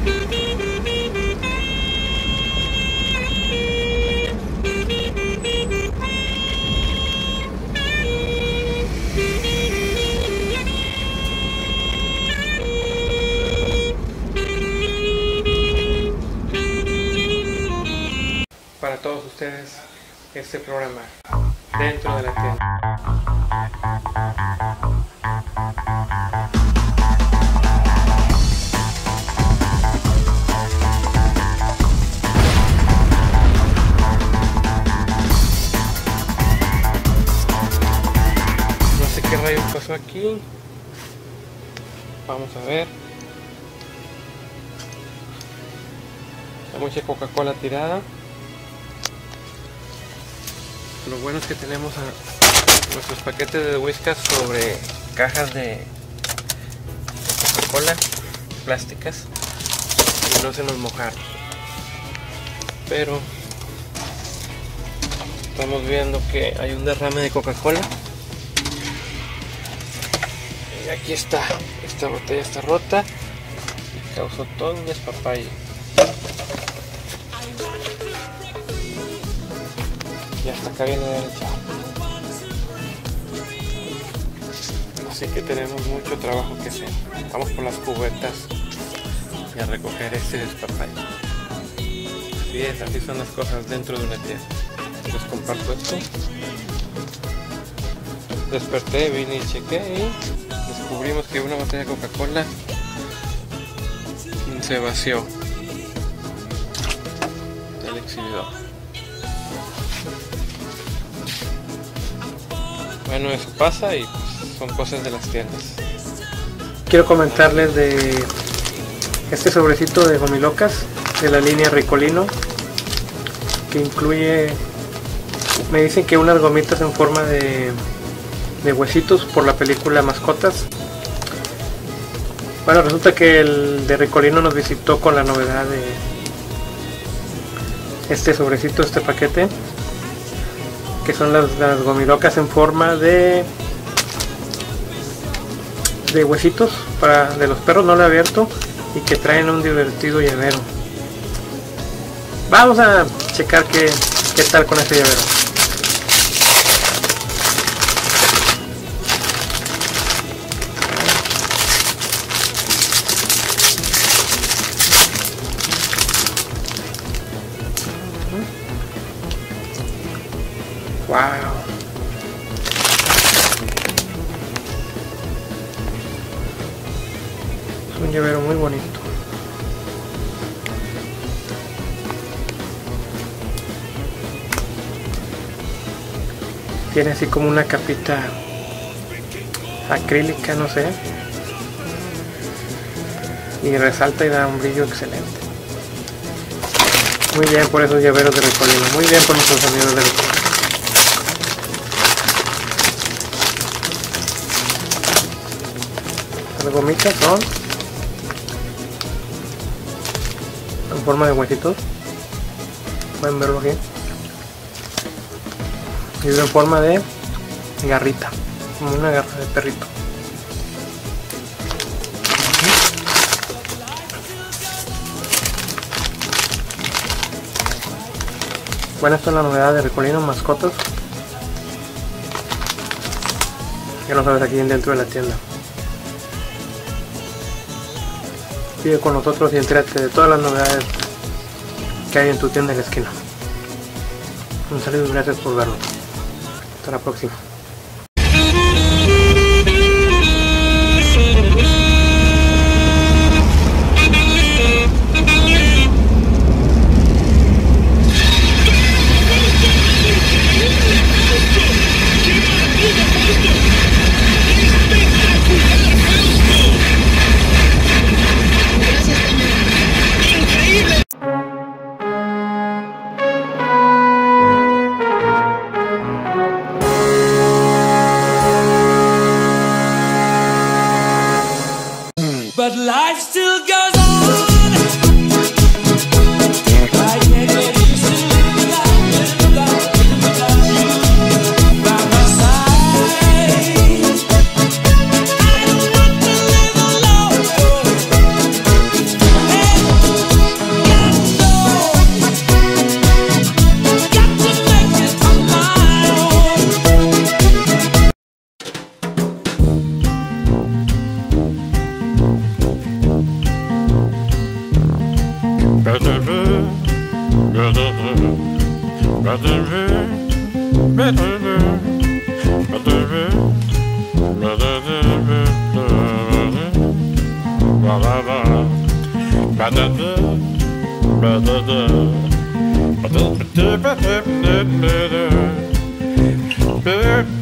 Para todos ustedes este programa dentro de la tienda. No sé qué rayos pasó aquí. Vamos a ver. Hay mucha Coca-Cola tirada. Lo bueno es que tenemos a nuestros paquetes de Whiskas sobre cajas de Coca-Cola plásticas y no se nos mojaron, pero estamos viendo que hay un derrame de Coca-Cola y aquí está, esta botella está rota y causó todo un despapalle. Y hasta acá viene derecha. Así que tenemos mucho trabajo que hacer. Vamos por las cubetas y a recoger este despapalle. Así es, así son las cosas dentro de una tienda. Les comparto esto. Desperté, vine y chequé y descubrimos que una botella de Coca-Cola se vació del exhibidor. Bueno, eso pasa y pues, son cosas de las tiendas. Quiero comentarles de este sobrecito de gomilocas de la línea Ricolino, que incluye, me dicen que unas gomitas en forma de huesitos por la película Mascotas. Bueno, resulta que el de Ricolino nos visitó con la novedad de este sobrecito, este paquete, que son las gomilocas en forma de huesitos de los perros. No lo he abierto y que traen un divertido llavero. Vamos a checar qué tal con este llavero. Wow. Es un llavero muy bonito. Tiene así como una capita acrílica, no sé. Y resalta y da un brillo excelente. Muy bien por esos llaveros de Ricolino. Muy bien por nuestros amigos de Ricolino. Las gomitas son en forma de huesitos, pueden verlo aquí, y en forma de garrita, como una garra de perrito. Bueno, esta es la novedad de Ricolino Mascotas. Ya lo sabes aquí dentro de la tienda. Sigue con nosotros y entérate de todas las novedades que hay en tu tienda en la esquina. Un saludo y gracias por verlo. Hasta la próxima. Ba